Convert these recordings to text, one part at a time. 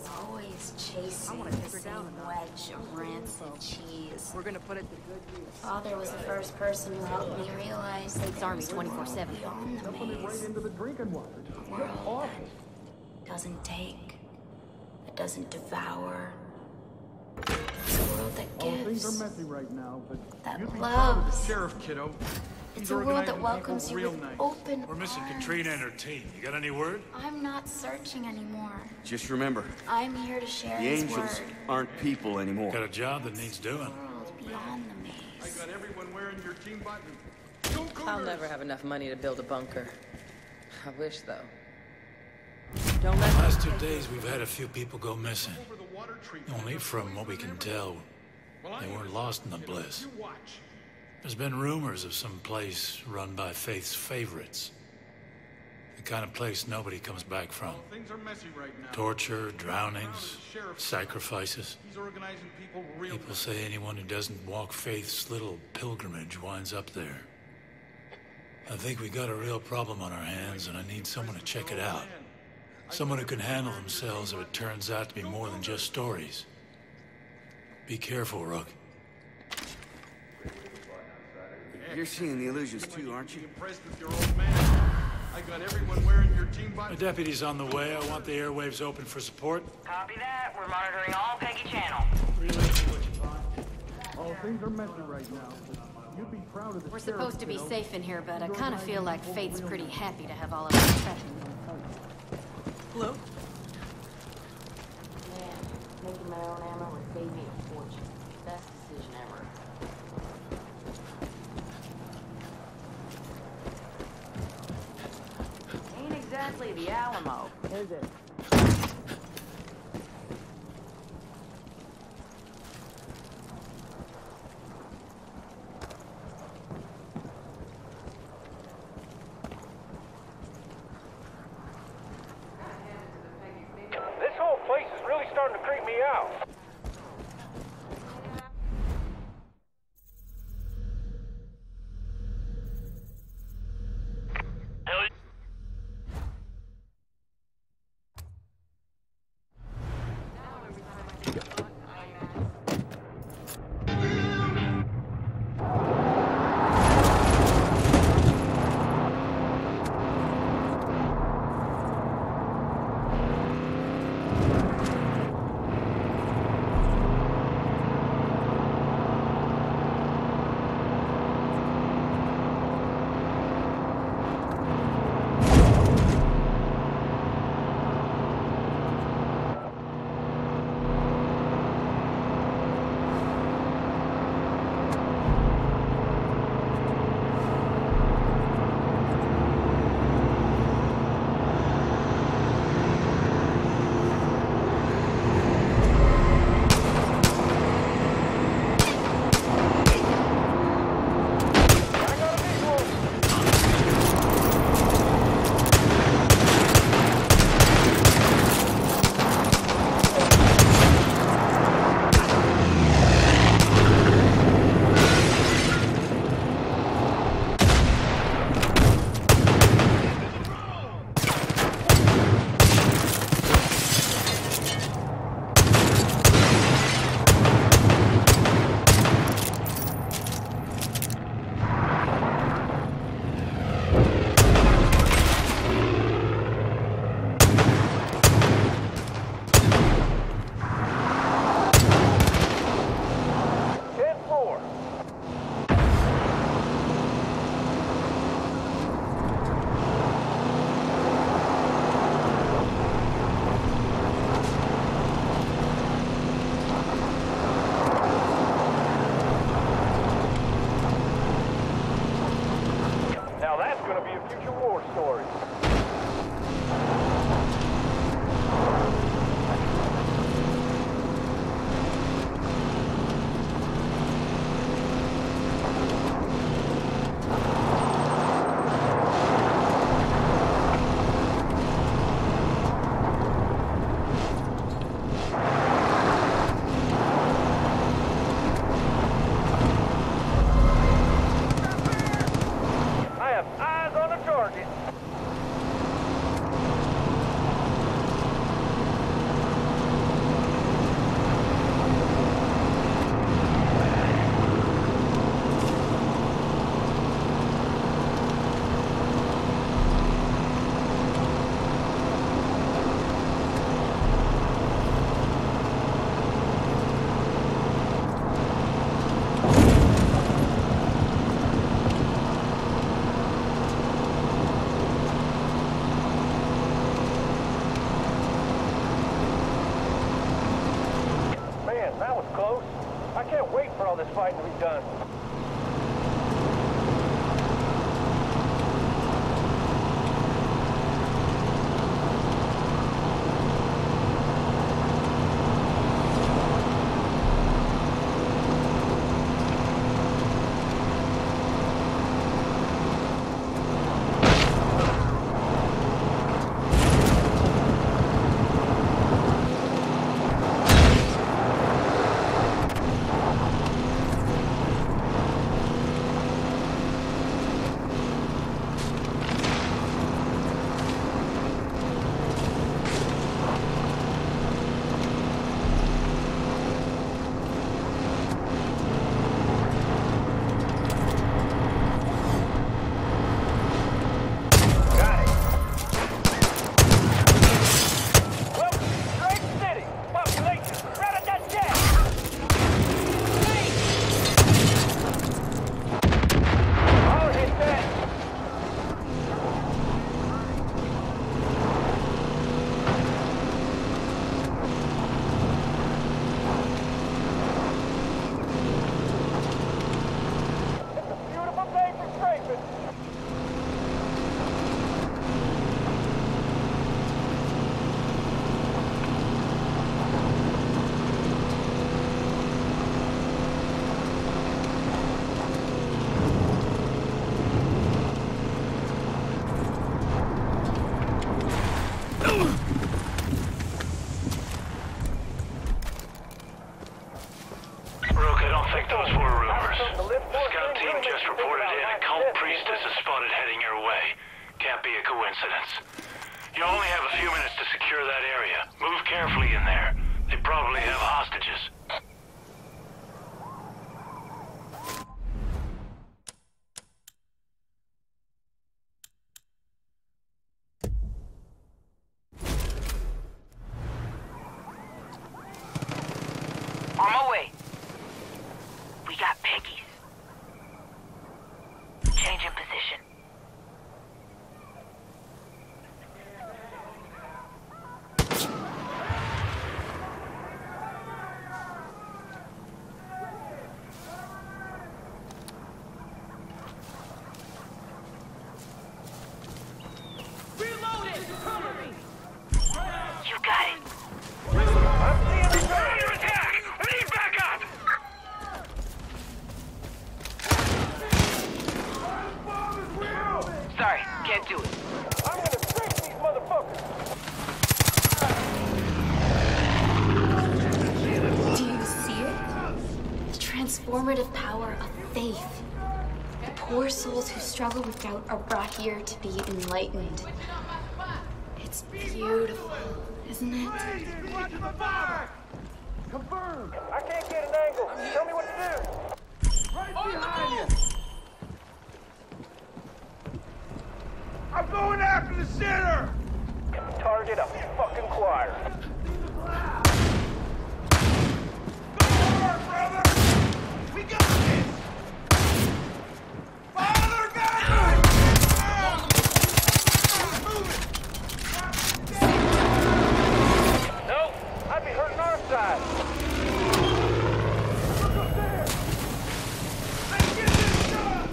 Always chasing the same wedge of rancid cheese. We're gonna put it to good use. Father was the first person who helped me realize State's Army 24/7. beyond the maze. Into the drinking water. A world that doesn't take, that doesn't devour. It's a world that All things gives, are messy right now, but that loves. Sheriff, kiddo. It's a world that welcomes you with open We're missing arms. Katrina and her team. You got any word? I'm not searching anymore. Just remember, I'm here to share the his angels word. aren't people anymore. Got a job that needs doing. World beyond the maze. Got everyone wearing your team button. I'll never have enough money to build a bunker. I wish, though. Don't let Last 2 days, we've had a few people go missing. Only from what we can tell, they weren't lost in the bliss. There's been rumors of some place run by Faith's favorites. The kind of place nobody comes back from. Things are messy right now. Torture, drownings, sacrifices. He's organizing people real. People say anyone who doesn't walk Faith's little pilgrimage winds up there. I think we got a real problem on our hands, and I need someone to check it out. Someone who can handle themselves if it turns out to be more than just stories. Be careful, Rook. You're seeing the illusions too, aren't you? Impressed with your old man. I got everyone wearing your team My button. deputy's on the way. I want the airwaves open for support. Copy that. We're monitoring all Peggy Channel. Relay me what you find. all things are messy right now, but you'd be proud of the We're sheriff, supposed to be kiddo. safe in here, but I kind of feel like Fate's pretty happy to have all of us professionals. Hello? Man, making my own ammo would save me a fortune. Best decision ever. Ain't exactly the Alamo. Is it? This whole place is really starting to creep me out. That was close. I can't wait for all this fighting to be done. You only have a few minutes to secure that area. Move carefully in there. They probably have hostages. On my way. We got Peggy's. Changing position. You got it. Under attack! We need backup! Sorry, can't do it. I'm gonna sink these motherfuckers! Do you see it? The transformative power of faith. The poor souls who struggle with doubt are brought here to be enlightened. It's beautiful, isn't it? Confirmed! I can't get an angle. Tell me what to do. Right behind you! I'm going after the center! Target a fucking choir. Go hard, brother! We got this! Father, back! No, I'd be hurting our side. Look up there! Let's get this done!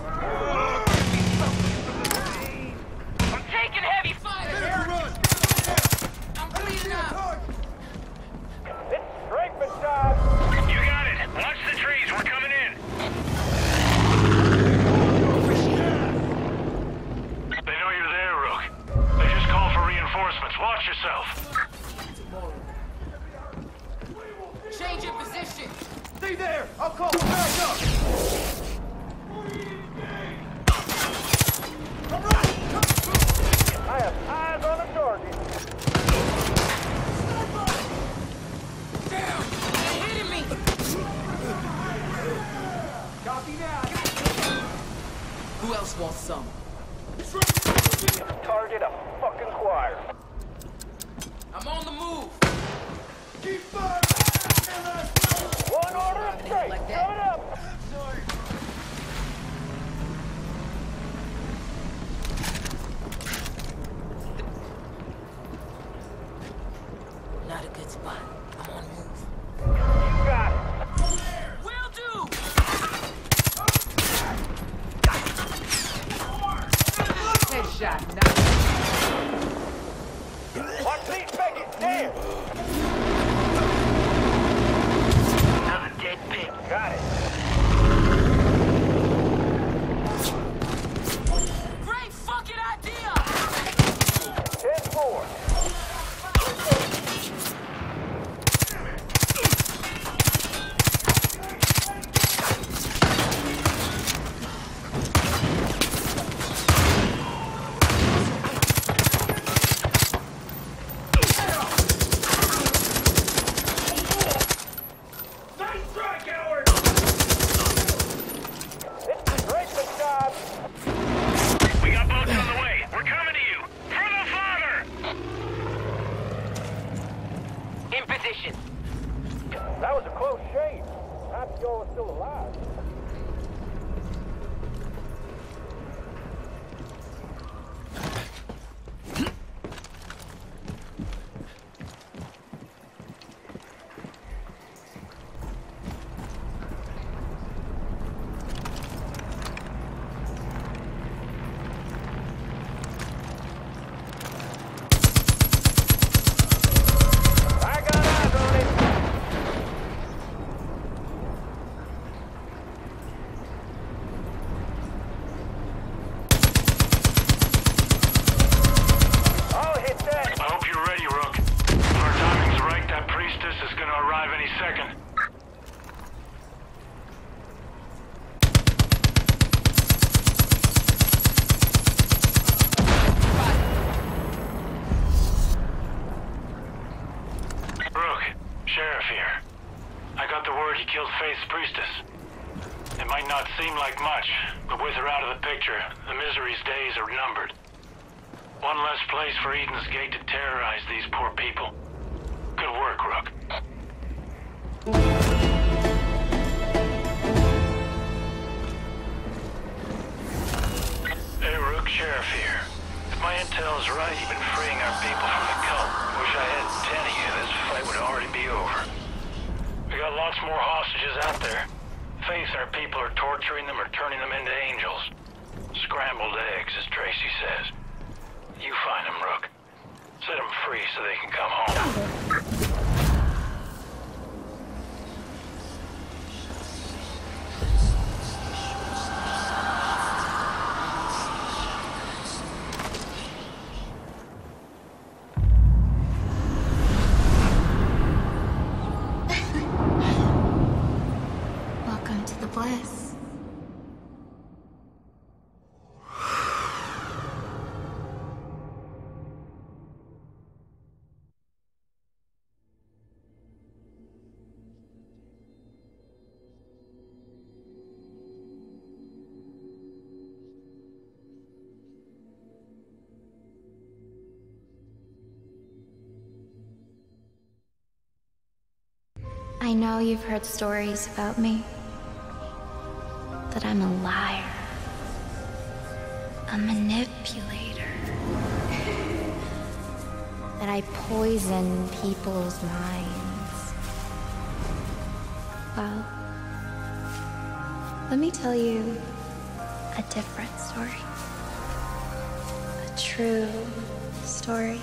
I'm taking heavy fire. I'm bleeding out. It's strafing time! You got it! Watch the trees, we're coming in! They know you're there, Rook. They just called for reinforcements. Watch yourself. Change your position. Stay there! I'll call for backup! I have eyes on the target. Damn! They're hitting me! Copy that. Who else wants some? Target a fucking choir. I'm on the move! Keep firing! One order straight. Like that. Coming up. Not a good spot. I'm on the move. You got shot. Nice. Watch these faggots, damn! Another dead pig. Got it. Great fucking idea! 10-4. That was a close shave. Happy y'all are still alive. Faith's priestess. It might not seem like much, but with her out of the picture, the Misery's days are numbered. One less place for Eden's Gate to terrorize these poor people. Good work, Rook. Hey, Rook, Sheriff here. If my intel is right, you've been freeing our people from the cult. Wish I had 10 of you, this fight would already be over. We got lots more hostages out there. Faith and her people are torturing them or turning them into angels. Scrambled eggs, as Tracy says. You find them, Rook. Set them free so they can come home. Bliss. I know you've heard stories about me. That I'm a liar, a manipulator, that I poison people's minds. Well, let me tell you a different story. A true story.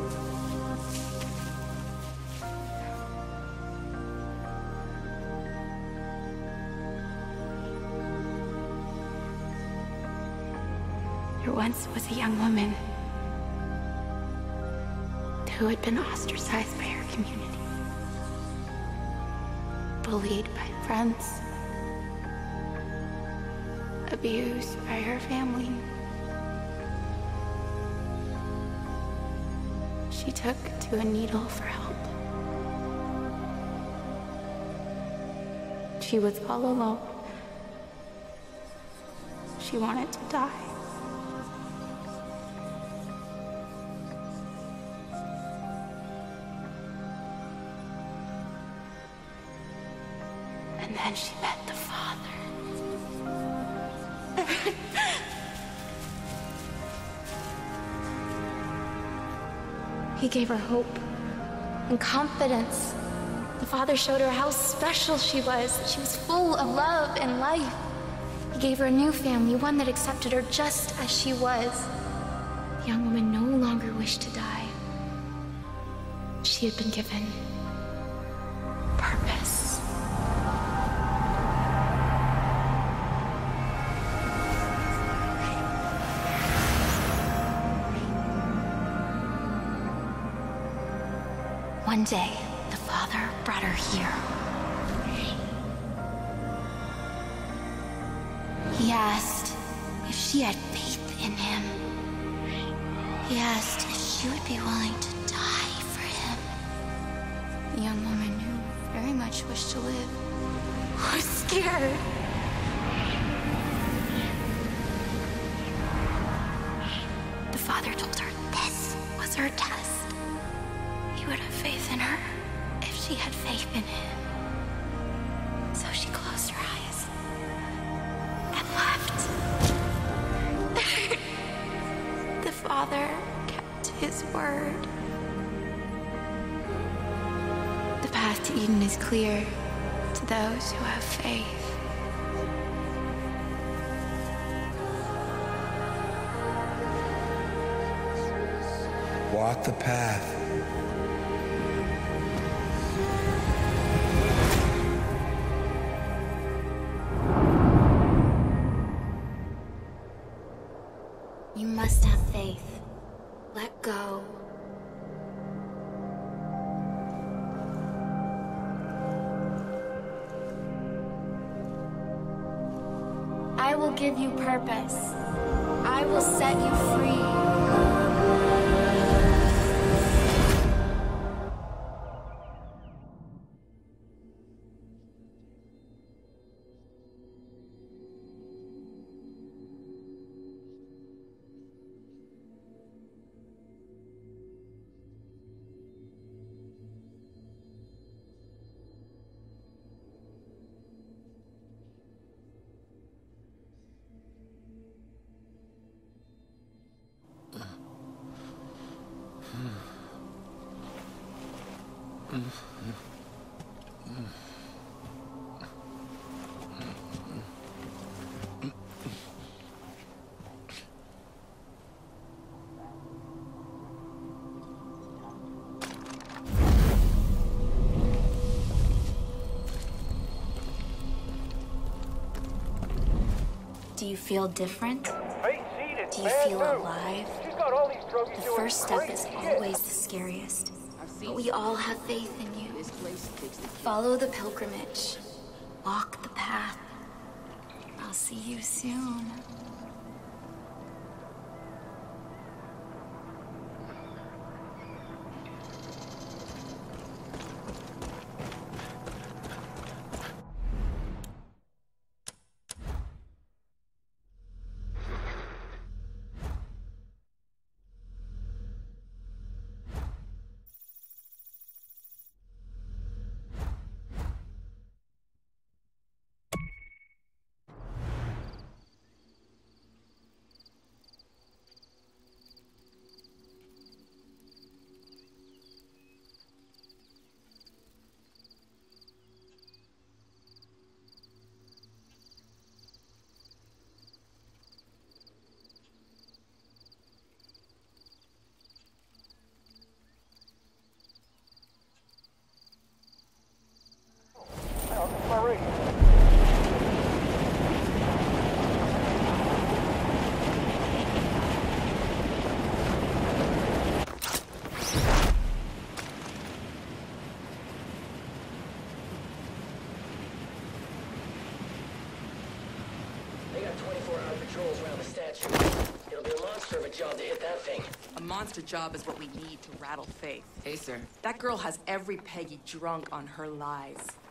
There once was a young woman who had been ostracized by her community, bullied by friends, abused by her family. She took to a needle for help. She was all alone. She wanted to die. And then she met the Father. He gave her hope and confidence. The Father showed her how special she was. She was full of love and life. He gave her a new family, one that accepted her just as she was. young woman no longer wished to die. She had been given purpose. One day, the father brought her here. He asked if she had faith in him. He asked if she would be willing to die for him. The young woman who very much wished to live was scared. The father told her this was her test. He would have faith in her if she had faith in him. So she closed her eyes and left. The father kept his word. The path to Eden is clear to those who have faith. Walk the path. You must have faith. Let go. I will give you purpose. I will set you free. Do you feel different? Do you feel alive? The first step is always the scariest. But we all have faith in you. Follow the pilgrimage. Walk the path. I'll see you soon. Job to hit that thing. A monster job is what we need to rattle Faith. Hey, sir. That girl has every Peggy drunk on her lies.